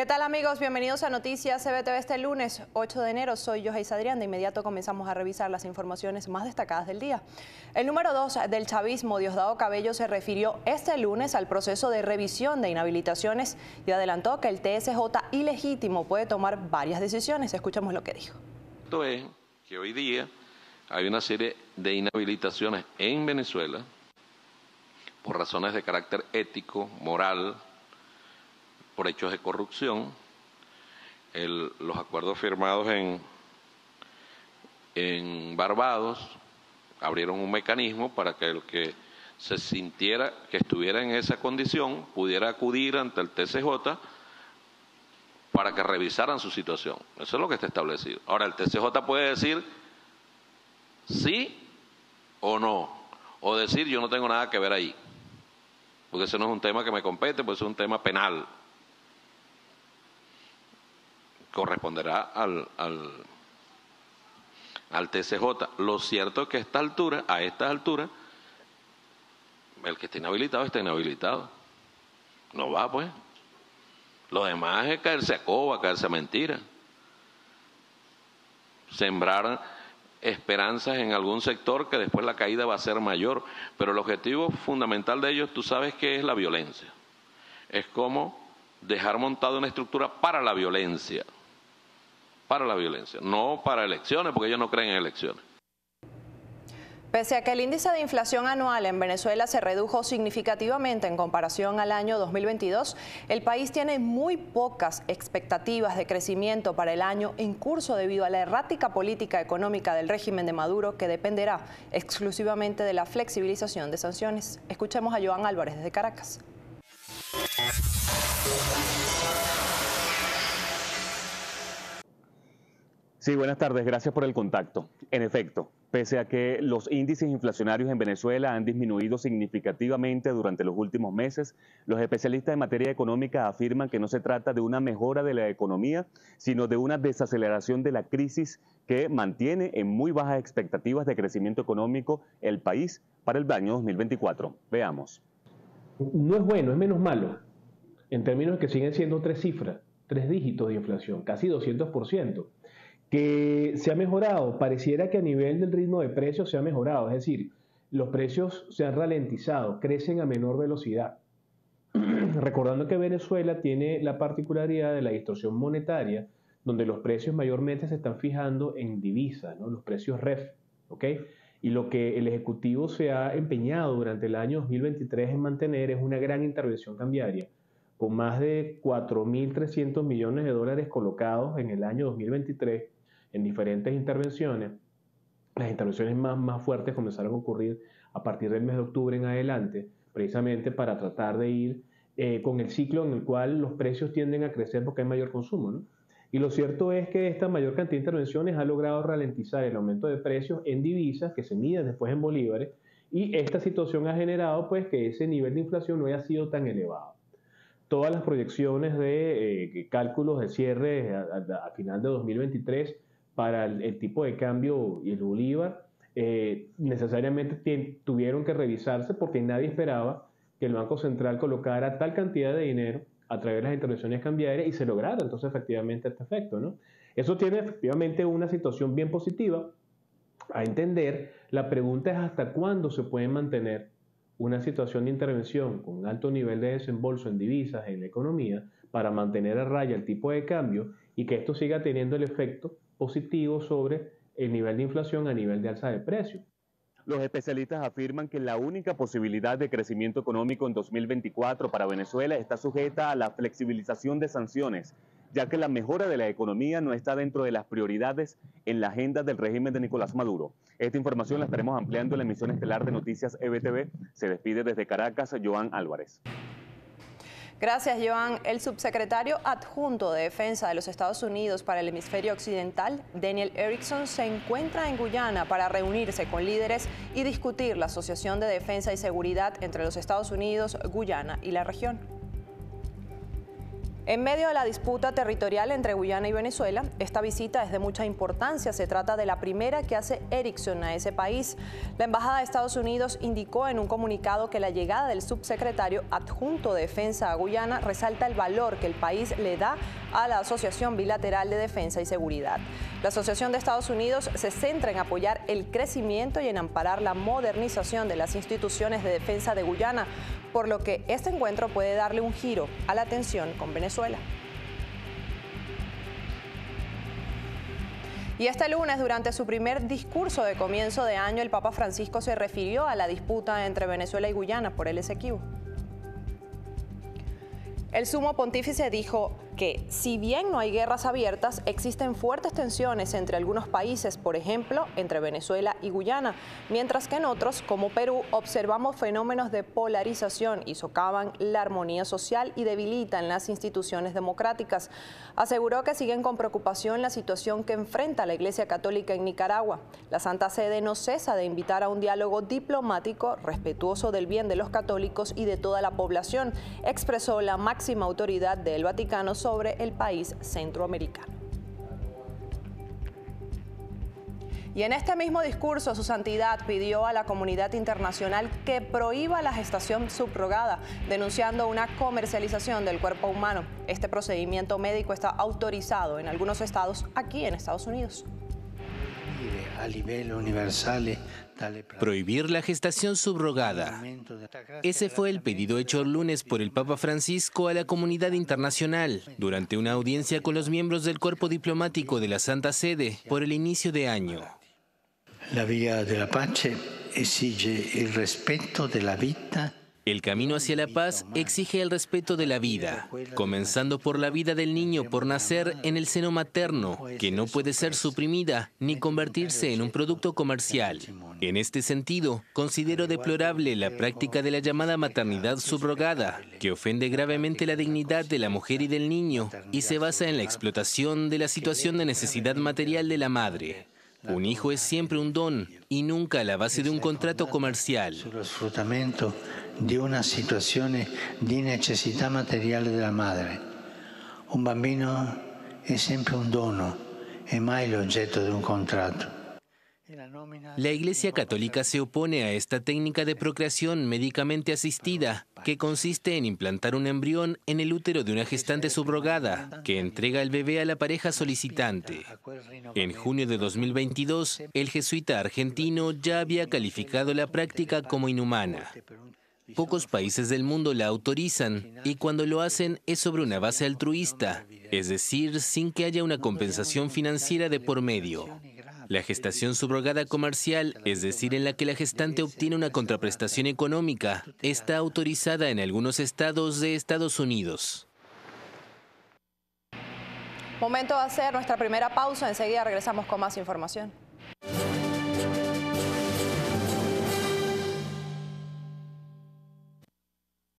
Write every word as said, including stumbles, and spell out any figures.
¿Qué tal, amigos? Bienvenidos a Noticias C B T V este lunes ocho de enero. Soy Yoheis Adrián. De inmediato comenzamos a revisar las informaciones más destacadas del día. El número dos del chavismo, Diosdado Cabello, se refirió este lunes al proceso de revisión de inhabilitaciones y adelantó que el T S J ilegítimo puede tomar varias decisiones. Escuchemos lo que dijo. Esto es que hoy día hay una serie de inhabilitaciones en Venezuela por razones de carácter ético, moral, por hechos de corrupción. El, los acuerdos firmados en, en Barbados abrieron un mecanismo para que el que se sintiera que estuviera en esa condición pudiera acudir ante el T S J para que revisaran su situación. Eso es lo que está establecido. Ahora, el T S J puede decir sí o no, o decir yo no tengo nada que ver ahí, porque ese no es un tema que me compete, pues es un tema penal. Corresponderá al, al, al T S J. Lo cierto es que a esta altura, a estas alturas, el que esté inhabilitado está inhabilitado. No va, pues. Lo demás es caerse a coba, caerse a mentira. Sembrar esperanzas en algún sector que después la caída va a ser mayor. Pero el objetivo fundamental de ellos, tú sabes que es la violencia. Es como dejar montada una estructura para la violencia. Para la violencia, no para elecciones, porque ellos no creen en elecciones. Pese a que el índice de inflación anual en Venezuela se redujo significativamente en comparación al año dos mil veintidós, el país tiene muy pocas expectativas de crecimiento para el año en curso debido a la errática política económica del régimen de Maduro, que dependerá exclusivamente de la flexibilización de sanciones. Escuchemos a Joan Álvarez desde Caracas. Sí, buenas tardes. Gracias por el contacto. En efecto, pese a que los índices inflacionarios en Venezuela han disminuido significativamente durante los últimos meses, los especialistas en materia económica afirman que no se trata de una mejora de la economía, sino de una desaceleración de la crisis que mantiene en muy bajas expectativas de crecimiento económico el país para el año dos mil veinticuatro. Veamos. No es bueno, es menos malo, en términos de que siguen siendo tres cifras, tres dígitos de inflación, casi doscientos por ciento. Que se ha mejorado, pareciera que a nivel del ritmo de precios se ha mejorado, es decir, los precios se han ralentizado, crecen a menor velocidad. Recordando que Venezuela tiene la particularidad de la distorsión monetaria, donde los precios mayormente se están fijando en divisas, ¿no? Los precios R E F, ¿ok? Y lo que el Ejecutivo se ha empeñado durante el año dos mil veintitrés en mantener es una gran intervención cambiaria, con más de cuatro mil trescientos millones de dólares colocados en el año dos mil veintitrés, en diferentes intervenciones. Las intervenciones más, más fuertes comenzaron a ocurrir a partir del mes de octubre en adelante, precisamente para tratar de ir eh, con el ciclo en el cual los precios tienden a crecer porque hay mayor consumo, ¿no? Y lo cierto es que esta mayor cantidad de intervenciones ha logrado ralentizar el aumento de precios en divisas, que se miden después en bolívares, y esta situación ha generado pues, que ese nivel de inflación no haya sido tan elevado. Todas las proyecciones de eh, cálculos de cierre a, a, a final de dos mil veintitrés para el, el tipo de cambio y el bolívar, eh, necesariamente tuvieron que revisarse porque nadie esperaba que el Banco Central colocara tal cantidad de dinero a través de las intervenciones cambiarias y se lograra entonces efectivamente este efecto, ¿no? Eso tiene efectivamente una situación bien positiva a entender. La pregunta es hasta cuándo se puede mantener una situación de intervención con un alto nivel de desembolso en divisas en la economía para mantener a raya el tipo de cambio y que esto siga teniendo el efecto positivo sobre el nivel de inflación a nivel de alza de precios. Los especialistas afirman que la única posibilidad de crecimiento económico en dos mil veinticuatro para Venezuela está sujeta a la flexibilización de sanciones, ya que la mejora de la economía no está dentro de las prioridades en la agenda del régimen de Nicolás Maduro. Esta información la estaremos ampliando en la emisión estelar de Noticias E B T V. Se despide desde Caracas, Joan Álvarez. Gracias, Joan. El subsecretario adjunto de Defensa de los Estados Unidos para el hemisferio occidental, Daniel Erickson, se encuentra en Guyana para reunirse con líderes y discutir la Asociación de Defensa y Seguridad entre los Estados Unidos, Guyana y la región. En medio de la disputa territorial entre Guyana y Venezuela, esta visita es de mucha importancia. Se trata de la primera que hace Erickson a ese país. La Embajada de Estados Unidos indicó en un comunicado que la llegada del subsecretario adjunto de Defensa a Guyana resalta el valor que el país le da a la Asociación Bilateral de Defensa y Seguridad. La Asociación de Estados Unidos se centra en apoyar el crecimiento y en amparar la modernización de las instituciones de defensa de Guyana, por lo que este encuentro puede darle un giro a la tensión con Venezuela. Y este lunes, durante su primer discurso de comienzo de año, el Papa Francisco se refirió a la disputa entre Venezuela y Guyana por el Esequibo. El sumo pontífice dijo que, si bien no hay guerras abiertas, existen fuertes tensiones entre algunos países, por ejemplo, entre Venezuela y Guyana, mientras que en otros, como Perú, observamos fenómenos de polarización y socavan la armonía social y debilitan las instituciones democráticas. Aseguró que siguen con preocupación la situación que enfrenta la Iglesia Católica en Nicaragua. La Santa Sede no cesa de invitar a un diálogo diplomático respetuoso del bien de los católicos y de toda la población, expresó la máxima autoridad del Vaticano sobre el país centroamericano. Y en este mismo discurso, su santidad pidió a la comunidad internacional que prohíba la gestación subrogada, denunciando una comercialización del cuerpo humano. Este procedimiento médico está autorizado en algunos estados aquí en Estados Unidos. Prohibir la gestación subrogada. Ese fue el pedido hecho el lunes por el Papa Francisco a la comunidad internacional durante una audiencia con los miembros del cuerpo diplomático de la Santa Sede por el inicio de año. La vía de la pace exige el respeto de la vida. El camino hacia la paz exige el respeto de la vida, comenzando por la vida del niño por nacer en el seno materno, que no puede ser suprimida ni convertirse en un producto comercial. En este sentido, considero deplorable la práctica de la llamada maternidad subrogada, que ofende gravemente la dignidad de la mujer y del niño y se basa en la explotación de la situación de necesidad material de la madre. Un hijo es siempre un don y nunca la base de un contrato comercial. Sullo sfruttamento di una situazione di necessità materiale della madre. Un bambino è sempre un dono e mai l'oggetto di un contratto. La Iglesia Católica se opone a esta técnica de procreación médicamente asistida, que consiste en implantar un embrión en el útero de una gestante subrogada, que entrega el bebé a la pareja solicitante. En junio de dos mil veintidós, el jesuita argentino ya había calificado la práctica como inhumana. Pocos países del mundo la autorizan y cuando lo hacen es sobre una base altruista, es decir, sin que haya una compensación financiera de por medio. La gestación subrogada comercial, es decir, en la que la gestante obtiene una contraprestación económica, está autorizada en algunos estados de Estados Unidos. Momento de hacer nuestra primera pausa, enseguida regresamos con más información.